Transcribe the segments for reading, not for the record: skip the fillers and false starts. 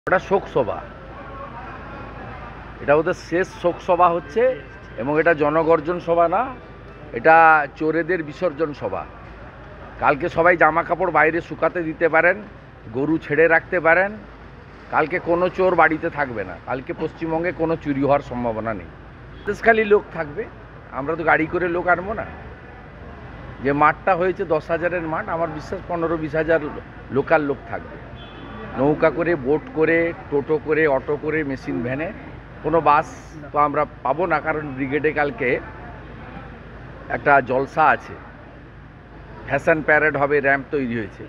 ওটা শোকসভা, এটা ওদের শেষ শোকসভা হচ্ছে এবং এটা জনগর্জন সভা না, এটা চোরেদের বিসর্জন সভা। কালকে সবাই জামা কাপড় বাইরে শুকাতে দিতে পারেন, গরু ছেড়ে রাখতে পারেন। কালকে কোনো চোর বাড়িতে থাকবে না, কালকে পশ্চিমবঙ্গে কোনো চুরি হওয়ার সম্ভাবনা নেই। খালি লোক থাকবে, আমরা তো গাড়ি করে লোক আনবো না। যে মাঠটা হয়েছে 10,000-এর মাঠ, আমার বিশ্বাস 15-20 হাজার লোকাল লোক থাকবে। নৌকা করে, বোট করে, টোটো করে, অটো করে, মেশিন ভ্যানে, কোনো বাস তো আমরা পাবো না, কারণ ব্রিগেডে কালকে একটা জলসা আছে, ফ্যাশন প্যারেড হবে, র্যাম্প তৈরি হয়েছে।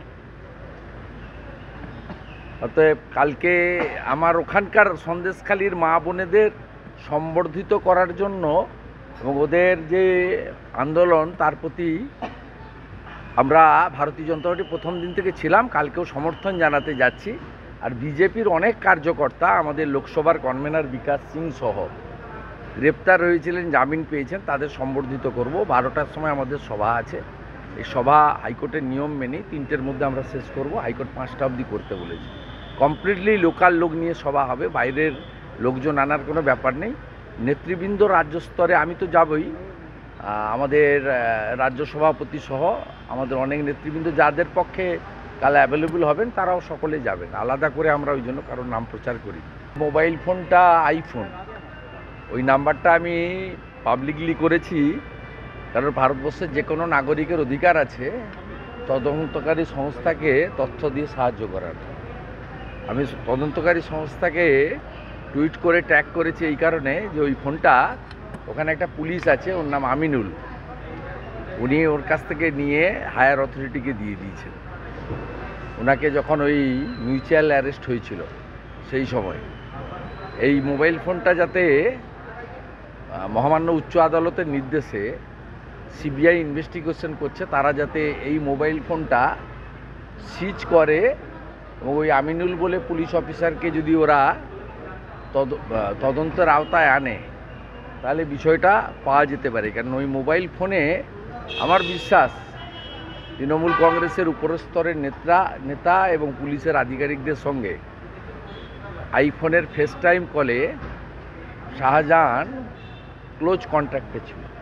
অতএব কালকে আমার ওখানকার সন্দেশখালীর মা বোনেদের সম্বর্ধিত করার জন্য এবং ওদের যে আন্দোলন তার প্রতি আমরা ভারতীয় জনতা পার্টি প্রথম দিন থেকে ছিলাম, কালকেও সমর্থন জানাতে যাচ্ছি। আর বিজেপির অনেক কার্যকর্তা, আমাদের লোকসভার কনভেনার বিকাশ সিং সহ গ্রেপ্তার হয়েছিলেন, জামিন পেয়েছেন, তাদের সম্বর্ধিত করব। 12টার সময় আমাদের সভা আছে। এই সভা হাইকোর্টের নিয়ম মেনে 3টের মধ্যে আমরা শেষ করব। হাইকোর্ট 5টা অবধি করতে বলেছে। কমপ্লিটলি লোকাল লোক নিয়ে সভা হবে, বাইরের লোকজন আনার কোনো ব্যাপার নেই। নেতৃবৃন্দ রাজ্য স্তরে আমি তো যাবই, আমাদের রাজ্য সভাপতি সহ আমাদের অনেক নেতৃবৃন্দ যাদের পক্ষে কাল অ্যাভেলেবল হবেন তারাও সকলে যাবেন। আলাদা করে আমরা ওই জন্য কারোর নাম প্রচার করি। মোবাইল ফোনটা আইফোন, ওই নাম্বারটা আমি পাবলিকলি করেছি, কারণ ভারতবর্ষের যে কোনো নাগরিকের অধিকার আছে তদন্তকারী সংস্থাকে তথ্য দিয়ে সাহায্য করার। আমি তদন্তকারী সংস্থাকে টুইট করে ট্যাগ করেছি এই কারণে যে ওই ফোনটা, ওখানে একটা পুলিশ আছে, ওর নাম আমিনুল, উনি ওর কাছ থেকে নিয়ে হায়ার অথরিটিকে দিয়ে দিয়েছেন। ওনাকে যখন ওই মিউচুয়াল অ্যারেস্ট হয়েছিল সেই সময় এই মোবাইল ফোনটা যাতে মহামান্য উচ্চ আদালতের নির্দেশে সিবিআই ইনভেস্টিগেশন করছে, তারা যাতে এই মোবাইল ফোনটা সিজ করে এবং ওই আমিনুল বলে পুলিশ অফিসারকে যদি ওরা তদন্তের আওতায় আনে তাহলে বিষয়টা পাওয়া যেতে পারে। কারণ ওই মোবাইল ফোনে আমার বিশ্বাস তৃণমূল কংগ্রেসের উপরস্তরের নেতা এবং পুলিশের আধিকারিকদের সঙ্গে আইফোনের ফেস টাইম কলে শাহজাহান ক্লোজ কন্ট্যাক্টে ছিল।